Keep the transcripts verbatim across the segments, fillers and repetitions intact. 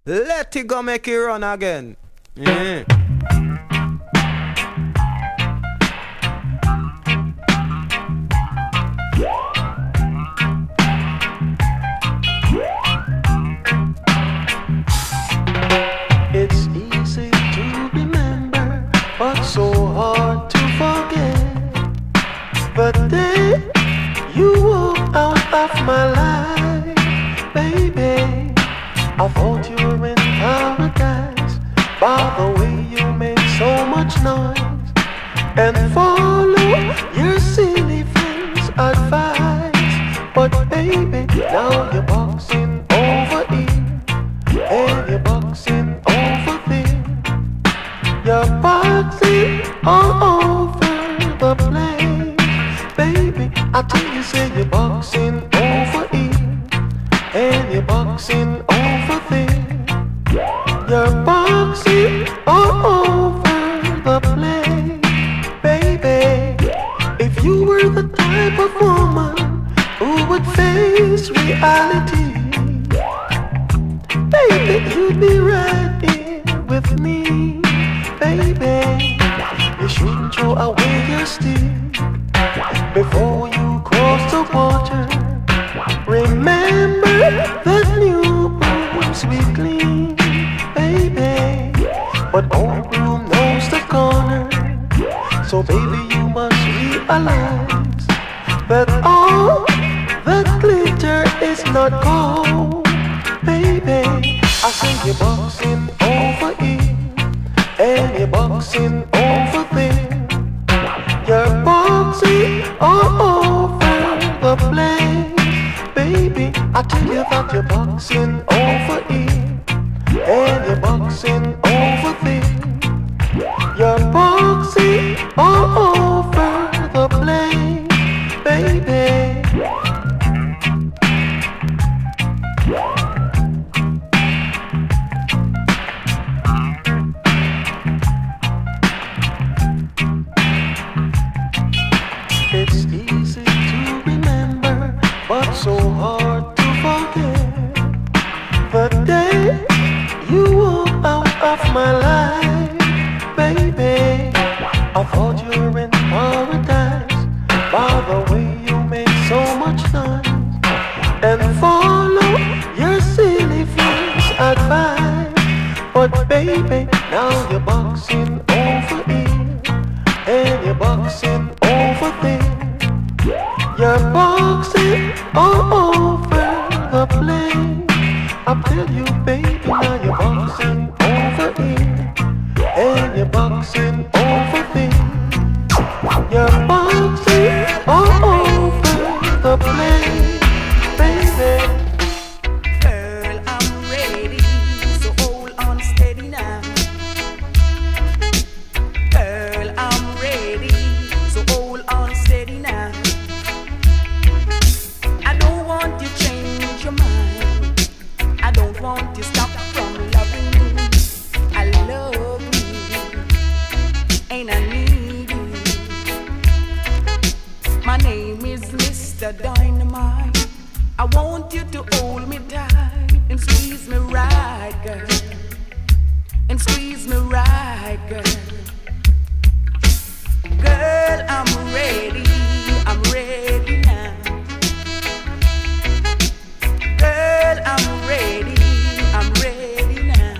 Let it go, make it run again. Yeah. It's easy to remember, but so hard to forget. The day you walked out of my life, baby, I thought you were in paradise. By the way you made so much noise and follow your silly friends' advice. But baby, now you're boxing over here and you're boxing over there. You're boxing all over the place. Baby, I tell you, say you're boxing over here and you're boxing over there. You're boxing all over the place. Baby, if you were the type of woman who would face reality, baby, you'd be right here with me. Baby, you shouldn't throw away your stick before you cross the water. Remember that new boots we clean, baby, but old broom knows the corner. So baby, you must realize that all that glitter is not gold. Baby, I say you're boxing over here and you're boxing over there. You're boxing all over the place. Baby, I tell you that you're boxing over here and you're boxing over there. You're boxing all over the place, baby. It's easy to remember, but so hard to forget. The day you walked out of my life, baby, I thought you were in paradise. By the way you made so much noise and follow your silly friends' advice. But baby, now you're boxing over here and you're boxing over there. You're boxing all over the place. I tell you, baby, now you're boxing over here and you're boxing over there. You're boxing all over the place, baby. Girl, I'm ready, so hold on steady now. Girl, I'm ready, so hold on steady now. I don't want you to change your mind. I don't want you to stop from loving me. I love you, and I need you. My name is Mister Dynamite. I want you to hold me tight and squeeze me right, girl. And squeeze me right, girl. Girl, I'm ready, I'm ready now. Girl, I'm ready, I'm ready now.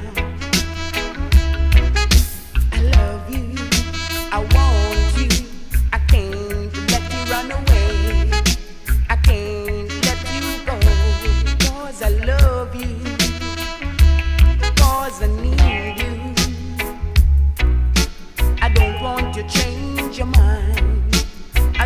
I love you, I want you. I can't let you run away. I can't let you go, 'cause I love you, 'cause I need you. I don't want you to change your mind. I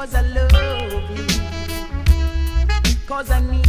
cause I love you, cause I need